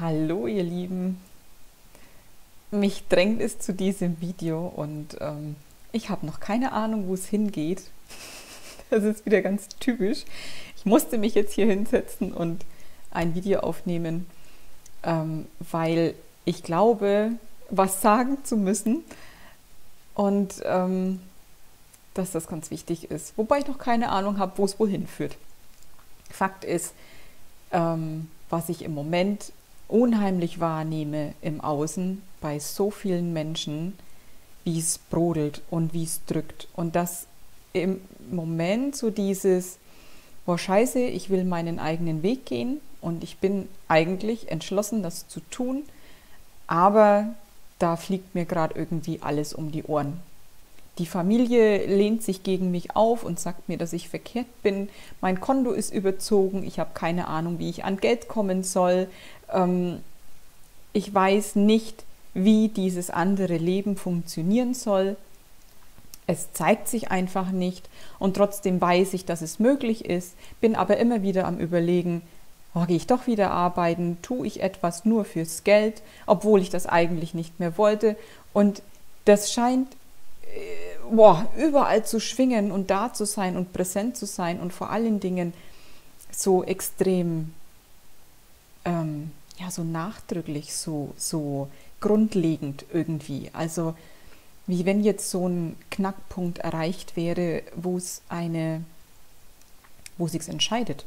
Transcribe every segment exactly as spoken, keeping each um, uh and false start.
Hallo ihr Lieben, mich drängt es zu diesem Video und ähm, ich habe noch keine Ahnung, wo es hingeht. Das ist wieder ganz typisch. Ich musste mich jetzt hier hinsetzen und ein Video aufnehmen, ähm, weil ich glaube, was sagen zu müssen und ähm, dass das ganz wichtig ist. Wobei ich noch keine Ahnung habe, wo es wohin führt. Fakt ist, ähm, was ich im Moment unheimlich wahrnehme im Außen bei so vielen Menschen, wie es brodelt und wie es drückt. Und dass im Moment so dieses, boah scheiße, ich will meinen eigenen Weg gehen und ich bin eigentlich entschlossen, das zu tun, aber da fliegt mir gerade irgendwie alles um die Ohren. Die Familie lehnt sich gegen mich auf und sagt mir, dass ich verkehrt bin. Mein Konto ist überzogen. Ich habe keine Ahnung, wie ich an Geld kommen soll. Ähm, ich weiß nicht, wie dieses andere Leben funktionieren soll. Es zeigt sich einfach nicht. Und trotzdem weiß ich, dass es möglich ist. Bin aber immer wieder am Überlegen, oh, gehe ich doch wieder arbeiten? Tue ich etwas nur fürs Geld, obwohl ich das eigentlich nicht mehr wollte? Und das scheint Boah, überall zu schwingen und da zu sein und präsent zu sein und vor allen Dingen so extrem, ähm, ja, so nachdrücklich, so, so grundlegend irgendwie. Also wie wenn jetzt so ein Knackpunkt erreicht wäre, wo es eine, wo sich's entscheidet.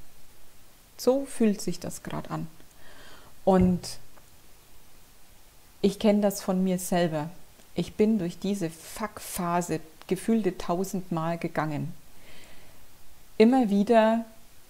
So fühlt sich das gerade an. Und ich kenne das von mir selber. Ich bin durch diese Fuck-Phase gefühlte tausendmal gegangen. Immer wieder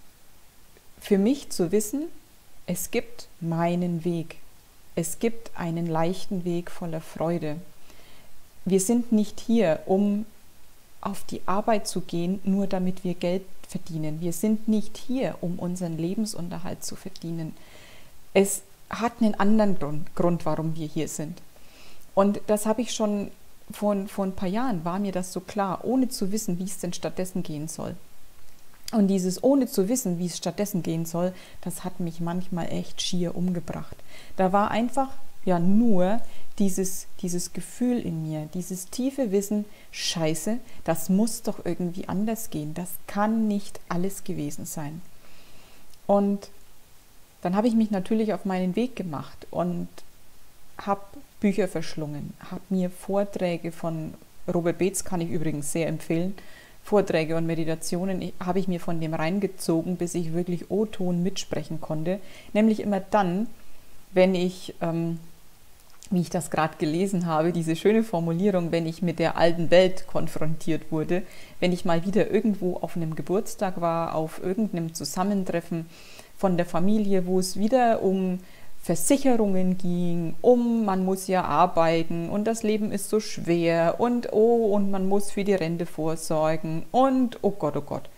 für mich zu wissen, es gibt meinen Weg. Es gibt einen leichten Weg voller Freude. Wir sind nicht hier, um auf die Arbeit zu gehen, nur damit wir Geld verdienen. Wir sind nicht hier, um unseren Lebensunterhalt zu verdienen. Es hat einen anderen Grund, Grund warum wir hier sind. Und das habe ich schon vor, vor ein paar Jahren, war mir das so klar, ohne zu wissen, wie es denn stattdessen gehen soll. Und dieses ohne zu wissen, wie es stattdessen gehen soll, das hat mich manchmal echt schier umgebracht. Da war einfach ja nur dieses, dieses Gefühl in mir, dieses tiefe Wissen, scheiße, das muss doch irgendwie anders gehen. Das kann nicht alles gewesen sein. Und dann habe ich mich natürlich auf meinen Weg gemacht und habe Bücher verschlungen, habe mir Vorträge von Robert Beetz, kann ich übrigens sehr empfehlen, Vorträge und Meditationen habe ich mir von dem reingezogen, bis ich wirklich O-Ton mitsprechen konnte. Nämlich immer dann, wenn ich, ähm, wie ich das gerade gelesen habe, diese schöne Formulierung, wenn ich mit der alten Welt konfrontiert wurde, wenn ich mal wieder irgendwo auf einem Geburtstag war, auf irgendeinem Zusammentreffen von der Familie, wo es wieder um Versicherungen ging, um man muss ja arbeiten und das Leben ist so schwer und oh, und man muss für die Rente vorsorgen und oh Gott, oh Gott.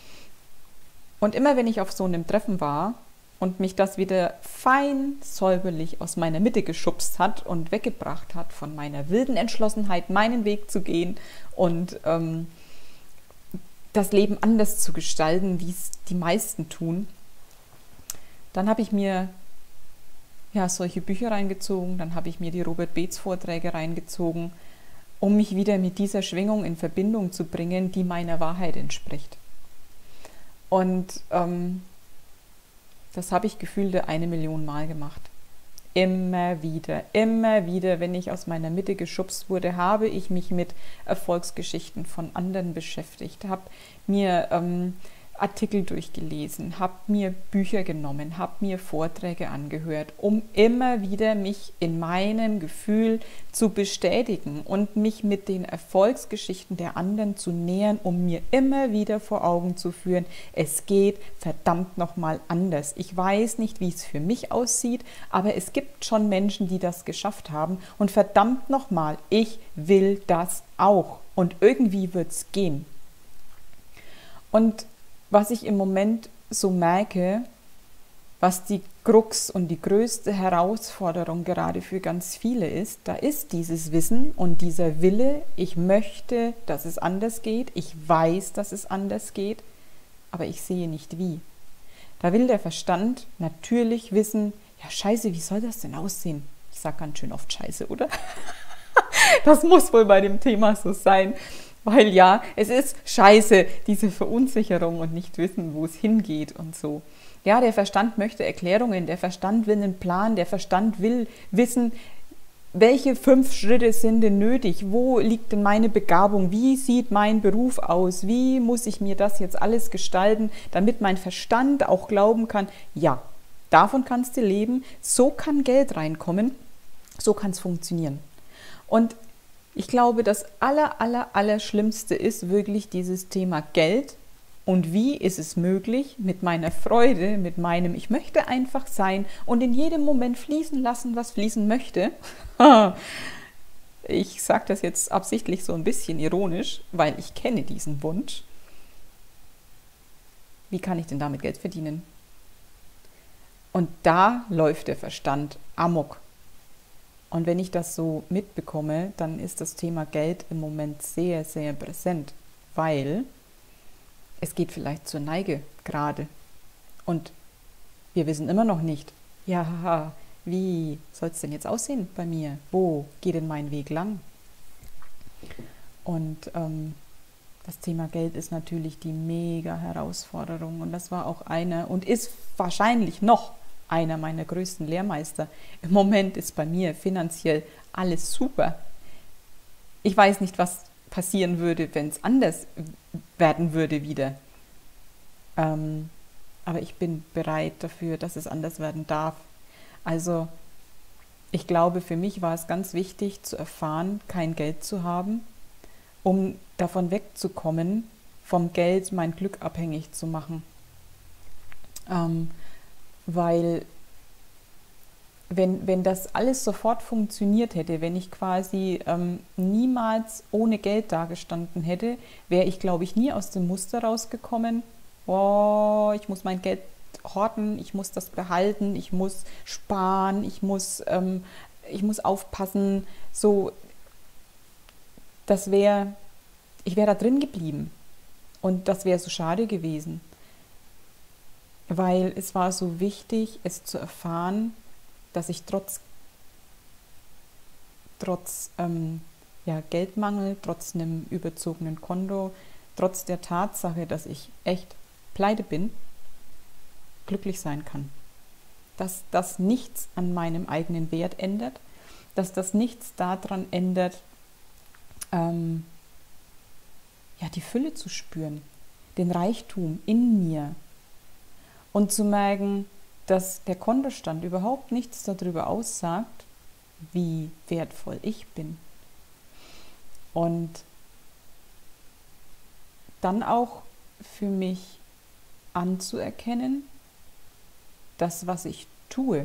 Und immer wenn ich auf so einem Treffen war und mich das wieder fein säuberlich aus meiner Mitte geschubst hat und weggebracht hat von meiner wilden Entschlossenheit, meinen Weg zu gehen und ähm, das Leben anders zu gestalten, wie es die meisten tun, dann habe ich mir ja, solche Bücher reingezogen, dann habe ich mir die Robert Beetz Vorträge reingezogen, um mich wieder mit dieser Schwingung in Verbindung zu bringen, die meiner Wahrheit entspricht. Und ähm, das habe ich gefühlte eine Million Mal gemacht. Immer wieder, immer wieder, wenn ich aus meiner Mitte geschubst wurde, habe ich mich mit Erfolgsgeschichten von anderen beschäftigt, habe mir ähm, Artikel durchgelesen, habe mir Bücher genommen, habe mir Vorträge angehört, um immer wieder mich in meinem Gefühl zu bestätigen und mich mit den Erfolgsgeschichten der anderen zu nähern, um mir immer wieder vor Augen zu führen, es geht verdammt nochmal anders. Ich weiß nicht, wie es für mich aussieht, aber es gibt schon Menschen, die das geschafft haben und verdammt nochmal, ich will das auch und irgendwie wird es gehen. Und was ich im Moment so merke, was die Krux und die größte Herausforderung gerade für ganz viele ist, da ist dieses Wissen und dieser Wille, ich möchte, dass es anders geht, ich weiß, dass es anders geht, aber ich sehe nicht wie. Da will der Verstand natürlich wissen, ja scheiße, wie soll das denn aussehen? Ich sage ganz schön oft scheiße, oder? Das muss wohl bei dem Thema so sein. Weil ja, es ist scheiße, diese Verunsicherung und nicht wissen, wo es hingeht und so. Ja, der Verstand möchte Erklärungen, der Verstand will einen Plan, der Verstand will wissen, welche fünf Schritte sind denn nötig, wo liegt denn meine Begabung, wie sieht mein Beruf aus, wie muss ich mir das jetzt alles gestalten, damit mein Verstand auch glauben kann, ja, davon kannst du leben, so kann Geld reinkommen, so kann es funktionieren. Und ich glaube, das aller, aller, aller Schlimmste ist wirklich dieses Thema Geld und wie ist es möglich, mit meiner Freude, mit meinem Ich möchte einfach sein und in jedem Moment fließen lassen, was fließen möchte. Ich sage das jetzt absichtlich so ein bisschen ironisch, weil ich kenne diesen Wunsch. Wie kann ich denn damit Geld verdienen? Und da läuft der Verstand amok. Und wenn ich das so mitbekomme, dann ist das Thema Geld im Moment sehr, sehr präsent, weil es geht vielleicht zur Neige gerade. Und wir wissen immer noch nicht, ja, wie soll es denn jetzt aussehen bei mir? Wo geht denn mein Weg lang? Und ähm, das Thema Geld ist natürlich die mega Herausforderung. Und das war auch eine und ist wahrscheinlich noch einer meiner größten Lehrmeister. Im Moment ist bei mir finanziell alles super. Ich weiß nicht, was passieren würde, wenn es anders werden würde wieder. Ähm, aber ich bin bereit dafür, dass es anders werden darf. Also ich glaube, für mich war es ganz wichtig zu erfahren, kein Geld zu haben, um davon wegzukommen, vom Geld mein Glück abhängig zu machen. Ähm, Weil wenn, wenn das alles sofort funktioniert hätte, wenn ich quasi ähm, niemals ohne Geld dagestanden hätte, wäre ich, glaube ich, nie aus dem Muster rausgekommen. Oh, ich muss mein Geld horten, ich muss das behalten, ich muss sparen, ich muss, ähm, ich muss aufpassen. So, das wäre, ich wäre da drin geblieben. Und das wäre so schade gewesen. Weil es war so wichtig, es zu erfahren, dass ich trotz, trotz ähm, ja, Geldmangel, trotz einem überzogenen Konto, trotz der Tatsache, dass ich echt pleite bin, glücklich sein kann. Dass das nichts an meinem eigenen Wert ändert, dass das nichts daran ändert, ähm, ja, die Fülle zu spüren, den Reichtum in mir. Und zu merken, dass der Kontostand überhaupt nichts darüber aussagt, wie wertvoll ich bin. Und dann auch für mich anzuerkennen, das, was ich tue,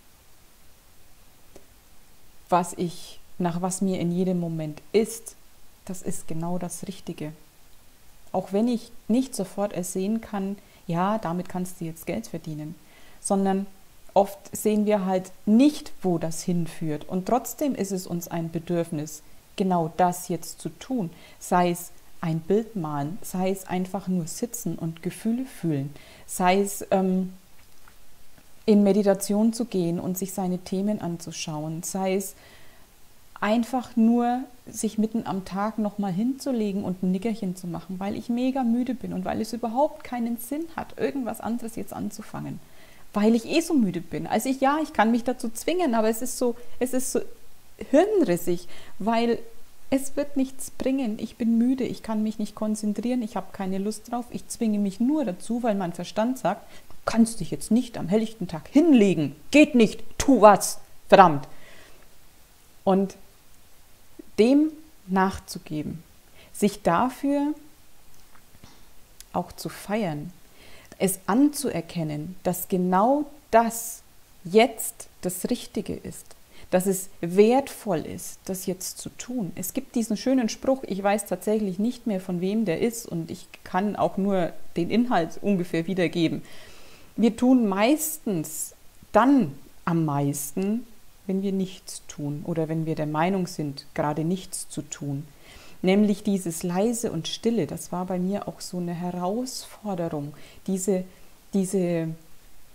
was ich, nach was mir in jedem Moment ist, das ist genau das Richtige. Auch wenn ich nicht sofort ersehen kann, ja, damit kannst du jetzt Geld verdienen, sondern oft sehen wir halt nicht, wo das hinführt. Und trotzdem ist es uns ein Bedürfnis, genau das jetzt zu tun. Sei es ein Bild malen, sei es einfach nur sitzen und Gefühle fühlen, sei es ähm, in Meditation zu gehen und sich seine Themen anzuschauen, sei es einfach nur sich mitten am Tag nochmal hinzulegen und ein Nickerchen zu machen, weil ich mega müde bin und weil es überhaupt keinen Sinn hat, irgendwas anderes jetzt anzufangen, weil ich eh so müde bin. Also ich, ja, ich kann mich dazu zwingen, aber es ist so, es ist so hirnrissig, weil es wird nichts bringen. Ich bin müde, ich kann mich nicht konzentrieren, ich habe keine Lust drauf, ich zwinge mich nur dazu, weil mein Verstand sagt, du kannst dich jetzt nicht am helllichten Tag hinlegen, geht nicht, tu was, verdammt. Und dem nachzugeben, sich dafür auch zu feiern, es anzuerkennen, dass genau das jetzt das Richtige ist, dass es wertvoll ist, das jetzt zu tun. Es gibt diesen schönen Spruch, ich weiß tatsächlich nicht mehr, von wem der ist und ich kann auch nur den Inhalt ungefähr wiedergeben. Wir tun meistens dann am meisten, wenn wir nichts tun oder wenn wir der Meinung sind, gerade nichts zu tun. Nämlich dieses leise und stille, das war bei mir auch so eine Herausforderung, diese, diese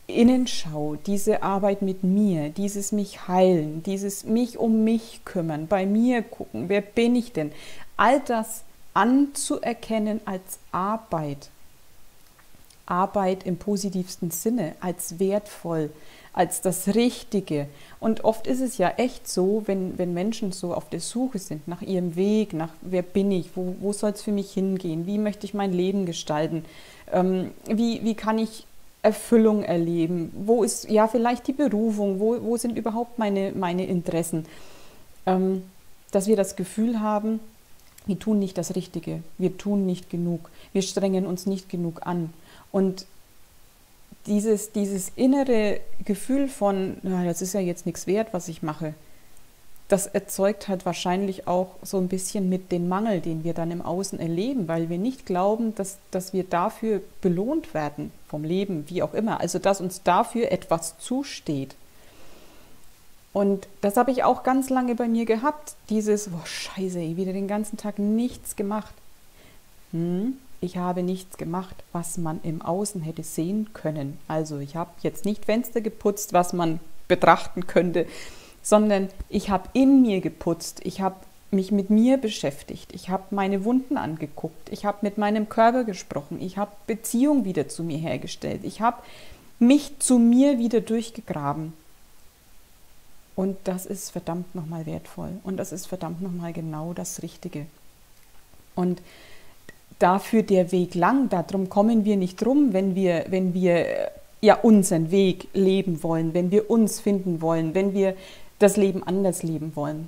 Innenschau, diese Arbeit mit mir, dieses mich heilen, dieses mich um mich kümmern, bei mir gucken, wer bin ich denn? All das anzuerkennen als Arbeit. Arbeit im positivsten Sinne, als wertvoll, als das Richtige. Und oft ist es ja echt so, wenn, wenn Menschen so auf der Suche sind nach ihrem Weg, nach wer bin ich, wo, wo soll es für mich hingehen, wie möchte ich mein Leben gestalten, ähm, wie, wie kann ich Erfüllung erleben, wo ist ja vielleicht die Berufung, wo, wo sind überhaupt meine, meine Interessen, ähm, dass wir das Gefühl haben, wir tun nicht das Richtige, wir tun nicht genug, wir strengen uns nicht genug an. Und dieses, dieses innere Gefühl von, na, das ist ja jetzt nichts wert, was ich mache, das erzeugt halt wahrscheinlich auch so ein bisschen mit den Mangel, den wir dann im Außen erleben, weil wir nicht glauben, dass, dass wir dafür belohnt werden vom Leben, wie auch immer. Also dass uns dafür etwas zusteht. Und das habe ich auch ganz lange bei mir gehabt, dieses, boah, scheiße, ey, wieder den ganzen Tag nichts gemacht. Hm, ich habe nichts gemacht, was man im Außen hätte sehen können. Also ich habe jetzt nicht Fenster geputzt, was man betrachten könnte, sondern ich habe in mir geputzt, ich habe mich mit mir beschäftigt, ich habe meine Wunden angeguckt, ich habe mit meinem Körper gesprochen, ich habe Beziehung wieder zu mir hergestellt, ich habe mich zu mir wieder durchgegraben. Und das ist verdammt nochmal wertvoll und das ist verdammt nochmal genau das Richtige. Und dafür der Weg lang, darum kommen wir nicht drum, wenn wir, wenn wir ja unseren Weg leben wollen, wenn wir uns finden wollen, wenn wir das Leben anders leben wollen.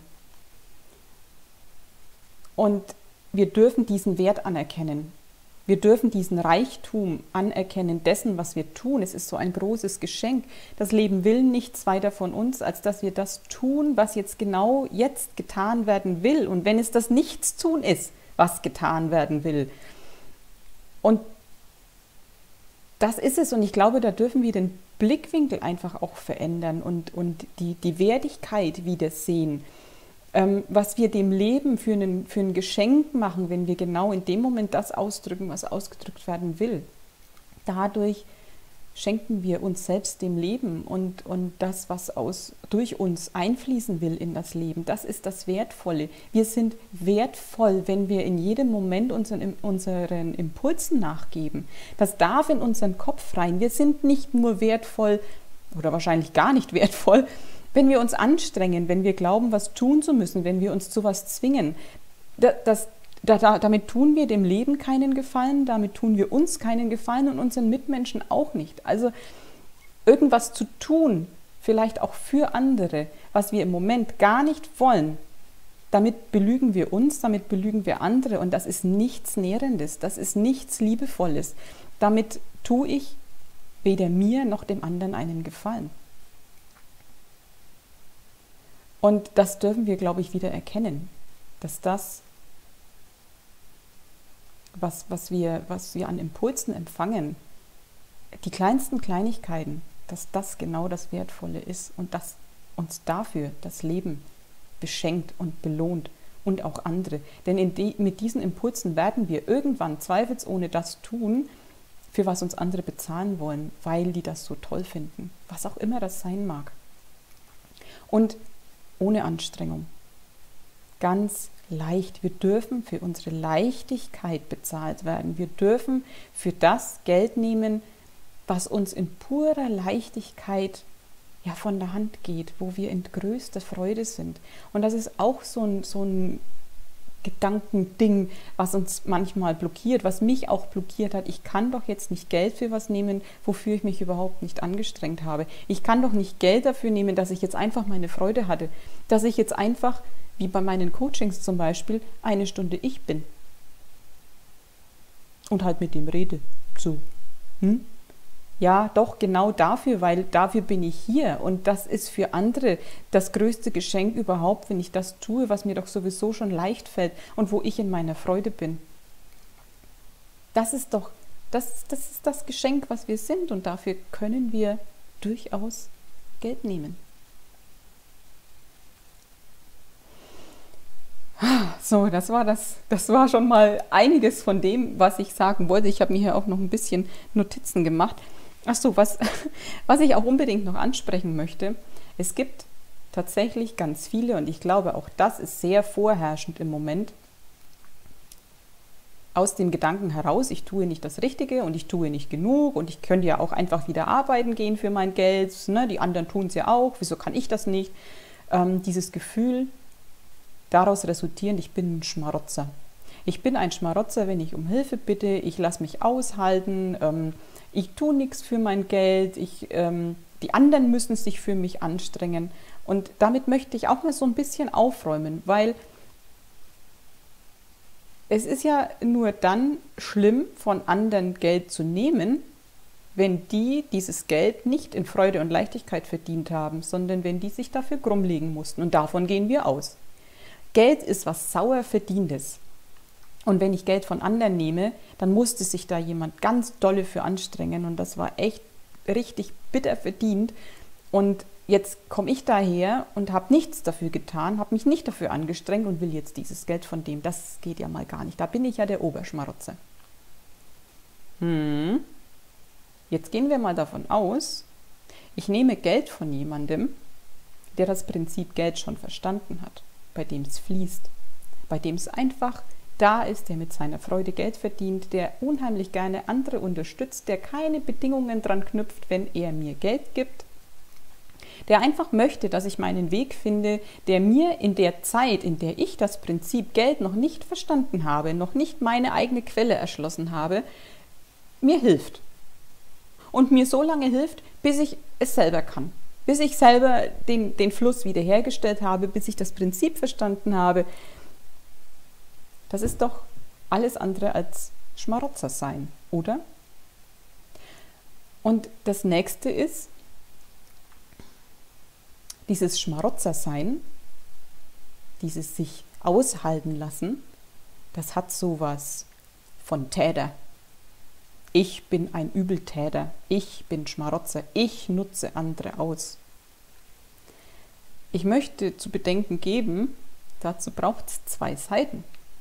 Und wir dürfen diesen Wert anerkennen. Wir dürfen diesen Reichtum anerkennen dessen, was wir tun. Es ist so ein großes Geschenk. Das Leben will nichts weiter von uns, als dass wir das tun, was jetzt genau jetzt getan werden will. Und wenn es das Nichtstun ist, was getan werden will. Und das ist es. Und ich glaube, da dürfen wir den Blickwinkel einfach auch verändern und, und die, die Wertigkeit wieder sehen, ähm, was wir dem Leben für, einen, für ein Geschenk machen, wenn wir genau in dem Moment das ausdrücken, was ausgedrückt werden will. Dadurch schenken wir uns selbst dem Leben und, und das, was aus, durch uns einfließen will in das Leben. Das ist das Wertvolle. Wir sind wertvoll, wenn wir in jedem Moment unseren, unseren Impulsen nachgeben. Das darf in unseren Kopf rein. Wir sind nicht nur wertvoll oder wahrscheinlich gar nicht wertvoll, wenn wir uns anstrengen, wenn wir glauben, was tun zu müssen, wenn wir uns zu was zwingen. Das, das Da, da, damit tun wir dem Leben keinen Gefallen, damit tun wir uns keinen Gefallen und unseren Mitmenschen auch nicht. Also irgendwas zu tun, vielleicht auch für andere, was wir im Moment gar nicht wollen, damit belügen wir uns, damit belügen wir andere und das ist nichts Nährendes, das ist nichts Liebevolles. Damit tue ich weder mir noch dem anderen einen Gefallen. Und das dürfen wir, glaube ich, wieder erkennen, dass das Was, was, wir, was wir an Impulsen empfangen, die kleinsten Kleinigkeiten, dass das genau das Wertvolle ist und dass uns dafür das Leben beschenkt und belohnt und auch andere. Denn in die, mit diesen Impulsen werden wir irgendwann zweifelsohne das tun, für was uns andere bezahlen wollen, weil die das so toll finden, was auch immer das sein mag. Und ohne Anstrengung. Ganz leicht. Wir dürfen für unsere Leichtigkeit bezahlt werden. Wir dürfen für das Geld nehmen, was uns in purer Leichtigkeit ja von der Hand geht, wo wir in größter Freude sind. Und das ist auch so ein, so ein Gedankending, was uns manchmal blockiert, was mich auch blockiert hat. Ich kann doch jetzt nicht Geld für was nehmen, wofür ich mich überhaupt nicht angestrengt habe. Ich kann doch nicht Geld dafür nehmen, dass ich jetzt einfach meine Freude hatte, dass ich jetzt einfach wie bei meinen Coachings zum Beispiel, eine Stunde ich bin. Und halt mit dem rede. So. Hm? Ja, doch, genau dafür, weil dafür bin ich hier. Und das ist für andere das größte Geschenk überhaupt, wenn ich das tue, was mir doch sowieso schon leicht fällt und wo ich in meiner Freude bin. Das ist doch, das, das ist das Geschenk, was wir sind. Und dafür können wir durchaus Geld nehmen. So, das war das, das war schon mal einiges von dem, was ich sagen wollte. Ich habe mir hier auch noch ein bisschen Notizen gemacht. Ach so, was, was ich auch unbedingt noch ansprechen möchte, es gibt tatsächlich ganz viele, und ich glaube, auch das ist sehr vorherrschend im Moment, aus dem Gedanken heraus, ich tue nicht das Richtige und ich tue nicht genug und ich könnte ja auch einfach wieder arbeiten gehen für mein Geld, ne? Die anderen tun es ja auch, wieso kann ich das nicht? Ähm, dieses Gefühl, daraus resultierend, ich bin ein Schmarotzer. Ich bin ein Schmarotzer, wenn ich um Hilfe bitte, ich lasse mich aushalten, ähm, ich tue nichts für mein Geld, ich, ähm, die anderen müssen sich für mich anstrengen. Und damit möchte ich auch mal so ein bisschen aufräumen, weil es ist ja nur dann schlimm, von anderen Geld zu nehmen, wenn die dieses Geld nicht in Freude und Leichtigkeit verdient haben, sondern wenn die sich dafür krumm legen mussten. Und davon gehen wir aus. Geld ist was sauer Verdientes. Und wenn ich Geld von anderen nehme, dann musste sich da jemand ganz dolle für anstrengen. Und das war echt richtig bitter verdient. Und jetzt komme ich daher und habe nichts dafür getan, habe mich nicht dafür angestrengt und will jetzt dieses Geld von dem. Das geht ja mal gar nicht. Da bin ich ja der Oberschmarotzer. Hm. Jetzt gehen wir mal davon aus, ich nehme Geld von jemandem, der das Prinzip Geld schon verstanden hat, bei dem es fließt, bei dem es einfach da ist, der mit seiner Freude Geld verdient, der unheimlich gerne andere unterstützt, der keine Bedingungen dran knüpft, wenn er mir Geld gibt, der einfach möchte, dass ich meinen Weg finde, der mir in der Zeit, in der ich das Prinzip Geld noch nicht verstanden habe, noch nicht meine eigene Quelle erschlossen habe, mir hilft. Und mir so lange hilft, bis ich es selber kann. Bis ich selber den, den Fluss wiederhergestellt habe, bis ich das Prinzip verstanden habe. Das ist doch alles andere als Schmarotzer sein, oder? Und das nächste ist, dieses Schmarotzer-Sein, dieses sich aushalten lassen, das hat sowas von Täter. Ich bin ein Übeltäter, ich bin Schmarotzer, ich nutze andere aus. Ich möchte zu bedenken geben, dazu braucht es zwei Seiten.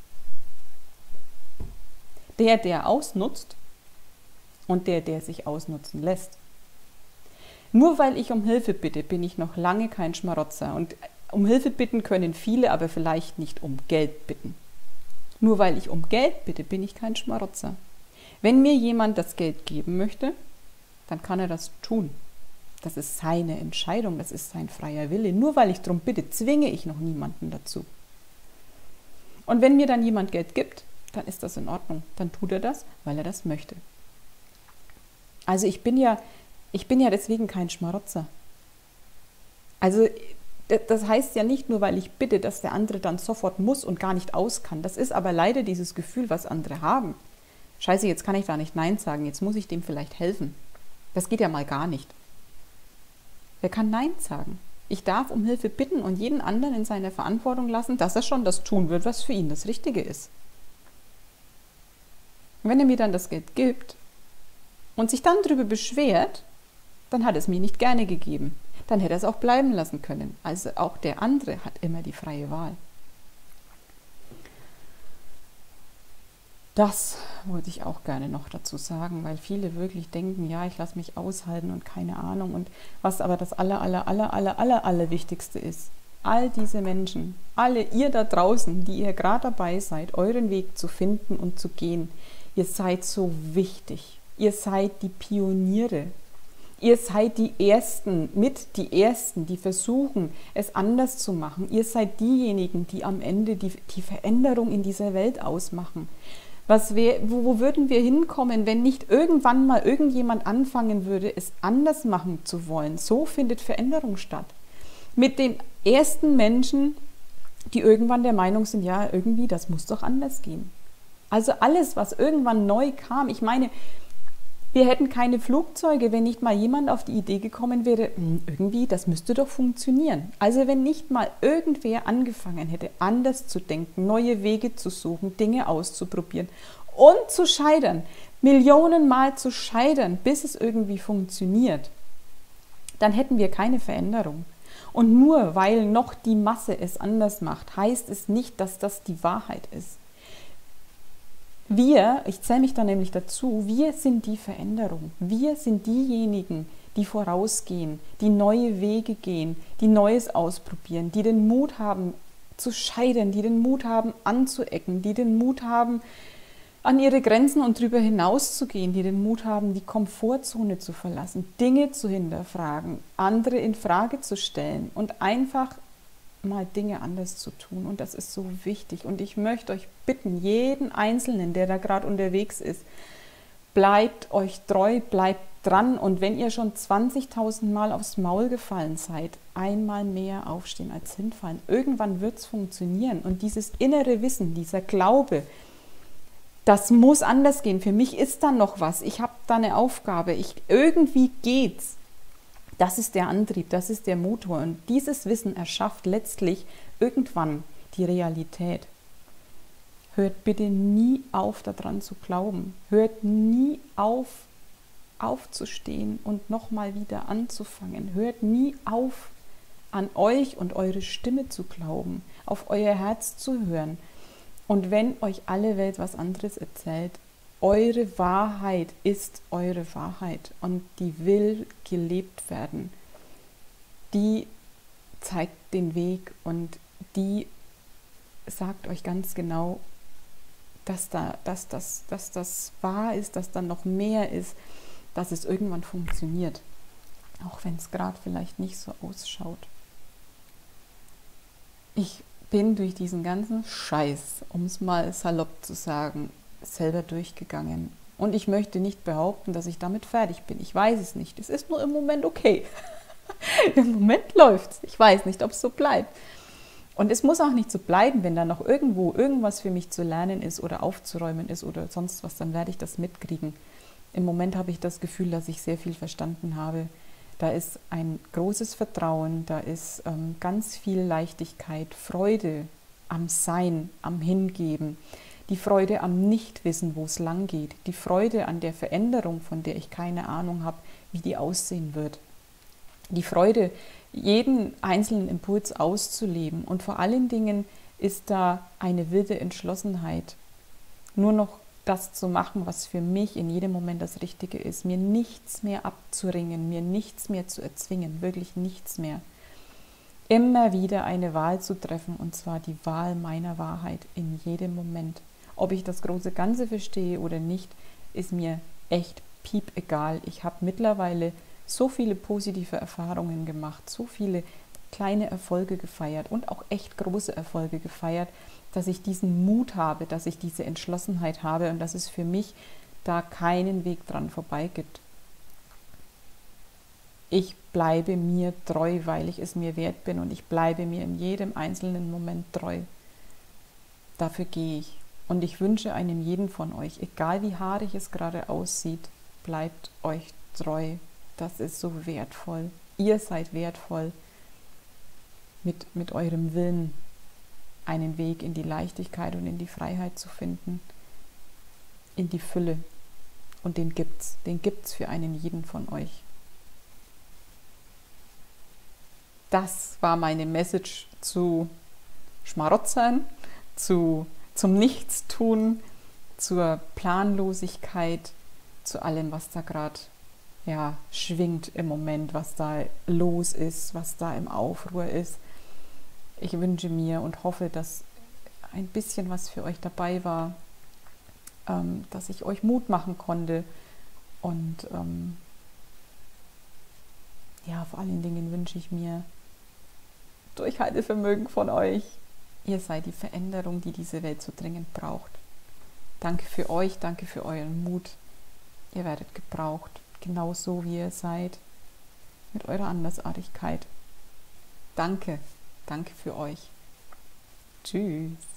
Der, der ausnutzt und der, der sich ausnutzen lässt. Nur weil ich um Hilfe bitte, bin ich noch lange kein Schmarotzer. Und um Hilfe bitten können viele, aber vielleicht nicht um Geld bitten. Nur weil ich um Geld bitte, bin ich kein Schmarotzer. Wenn mir jemand das Geld geben möchte, dann kann er das tun. Das ist seine Entscheidung, das ist sein freier Wille. Nur weil ich darum bitte, zwinge ich noch niemanden dazu. Und wenn mir dann jemand Geld gibt, dann ist das in Ordnung. Dann tut er das, weil er das möchte. Also ich bin ja, ich bin ja deswegen kein Schmarotzer. Also das heißt ja nicht nur, weil ich bitte, dass der andere dann sofort muss und gar nicht aus kann. Das ist aber leider dieses Gefühl, was andere haben. Scheiße, jetzt kann ich da nicht Nein sagen, jetzt muss ich dem vielleicht helfen. Das geht ja mal gar nicht. Wer kann Nein sagen? Ich darf um Hilfe bitten und jeden anderen in seiner Verantwortung lassen, dass er schon das tun wird, was für ihn das Richtige ist. Und wenn er mir dann das Geld gibt und sich dann darüber beschwert, dann hat er es mir nicht gerne gegeben. Dann hätte er es auch bleiben lassen können. Also auch der andere hat immer die freie Wahl. Das wollte ich auch gerne noch dazu sagen, weil viele wirklich denken, ja, ich lasse mich aushalten und keine Ahnung. Und was aber das aller, aller, aller, aller, aller, aller Wichtigste ist, all diese Menschen, alle ihr da draußen, die ihr gerade dabei seid, euren Weg zu finden und zu gehen, ihr seid so wichtig. Ihr seid die Pioniere. Ihr seid die Ersten, mit die Ersten, die versuchen, es anders zu machen. Ihr seid diejenigen, die am Ende die, die Veränderung in dieser Welt ausmachen. Was wär, wo, wo würden wir hinkommen, wenn nicht irgendwann mal irgendjemand anfangen würde, es anders machen zu wollen? So findet Veränderung statt. Mit den ersten Menschen, die irgendwann der Meinung sind, ja, irgendwie, das muss doch anders gehen. Also alles, was irgendwann neu kam, ich meine, wir hätten keine Flugzeuge, wenn nicht mal jemand auf die Idee gekommen wäre, irgendwie, das müsste doch funktionieren. Also wenn nicht mal irgendwer angefangen hätte, anders zu denken, neue Wege zu suchen, Dinge auszuprobieren und zu scheitern, Millionenmal zu scheitern, bis es irgendwie funktioniert, dann hätten wir keine Veränderung. Und nur weil noch die Masse es anders macht, heißt es nicht, dass das die Wahrheit ist. Wir, ich zähle mich da nämlich dazu, wir sind die Veränderung. Wir sind diejenigen, die vorausgehen, die neue Wege gehen, die Neues ausprobieren, die den Mut haben zu scheitern, die den Mut haben anzuecken, die den Mut haben, an ihre Grenzen und darüber hinaus zu gehen, die den Mut haben, die Komfortzone zu verlassen, Dinge zu hinterfragen, andere in Frage zu stellen und einfach mal Dinge anders zu tun. Und das ist so wichtig. Und ich möchte euch bitten, jeden Einzelnen, der da gerade unterwegs ist, bleibt euch treu, bleibt dran. Und wenn ihr schon zwanzigtausend Mal aufs Maul gefallen seid, einmal mehr aufstehen als hinfallen. Irgendwann wird es funktionieren. Und dieses innere Wissen, dieser Glaube, das muss anders gehen. Für mich ist da noch was. Ich habe da eine Aufgabe. Ich, irgendwie geht's. Das ist der Antrieb, das ist der Motor. Und dieses Wissen erschafft letztlich irgendwann die Realität. Hört bitte nie auf, daran zu glauben. Hört nie auf, aufzustehen und nochmal wieder anzufangen. Hört nie auf, an euch und eure Stimme zu glauben, auf euer Herz zu hören. Und wenn euch alle Welt was anderes erzählt, eure Wahrheit ist eure Wahrheit und die will gelebt werden. Die zeigt den Weg und die sagt euch ganz genau, dass, da, dass, das, dass das wahr ist, dass da noch mehr ist, dass es irgendwann funktioniert. Auch wenn es gerade vielleicht nicht so ausschaut. Ich bin durch diesen ganzen Scheiß, um es mal salopp zu sagen, selber durchgegangen. Und ich möchte nicht behaupten, dass ich damit fertig bin. Ich weiß es nicht. Es ist nur im Moment okay. Im Moment läuft es. Ich weiß nicht, ob es so bleibt. Und es muss auch nicht so bleiben, wenn da noch irgendwo irgendwas für mich zu lernen ist oder aufzuräumen ist oder sonst was, dann werde ich das mitkriegen. Im Moment habe ich das Gefühl, dass ich sehr viel verstanden habe. Da ist ein großes Vertrauen, da ist ähm, ganz viel Leichtigkeit, Freude am Sein, am Hingeben. Die Freude am Nichtwissen, wo es lang geht. Die Freude an der Veränderung, von der ich keine Ahnung habe, wie die aussehen wird. Die Freude, jeden einzelnen Impuls auszuleben. Und vor allen Dingen ist da eine wilde Entschlossenheit, nur noch das zu machen, was für mich in jedem Moment das Richtige ist. Mir nichts mehr abzuringen, mir nichts mehr zu erzwingen, wirklich nichts mehr. Immer wieder eine Wahl zu treffen, und zwar die Wahl meiner Wahrheit in jedem Moment. Ob ich das große Ganze verstehe oder nicht, ist mir echt piep egal. Ich habe mittlerweile so viele positive Erfahrungen gemacht, so viele kleine Erfolge gefeiert und auch echt große Erfolge gefeiert, dass ich diesen Mut habe, dass ich diese Entschlossenheit habe und dass es für mich da keinen Weg dran vorbei gibt. Ich bleibe mir treu, weil ich es mir wert bin und ich bleibe mir in jedem einzelnen Moment treu. Dafür gehe ich. Und ich wünsche einem jeden von euch, egal wie haarig es gerade aussieht, bleibt euch treu. Das ist so wertvoll. Ihr seid wertvoll, mit, mit eurem Willen einen Weg in die Leichtigkeit und in die Freiheit zu finden, in die Fülle. Und den gibt's. Den gibt's für einen jeden von euch. Das war meine Message zu Schmarotzern, zu zum Nichtstun, zur Planlosigkeit, zu allem, was da gerade ja, schwingt im Moment, was da los ist, was da im Aufruhr ist. Ich wünsche mir und hoffe, dass ein bisschen was für euch dabei war, ähm, dass ich euch Mut machen konnte und ähm, ja, vor allen Dingen wünsche ich mir Durchhaltevermögen von euch. Ihr seid die Veränderung, die diese Welt so dringend braucht. Danke für euch, danke für euren Mut. Ihr werdet gebraucht, genauso wie ihr seid, mit eurer Andersartigkeit. Danke, danke für euch. Tschüss.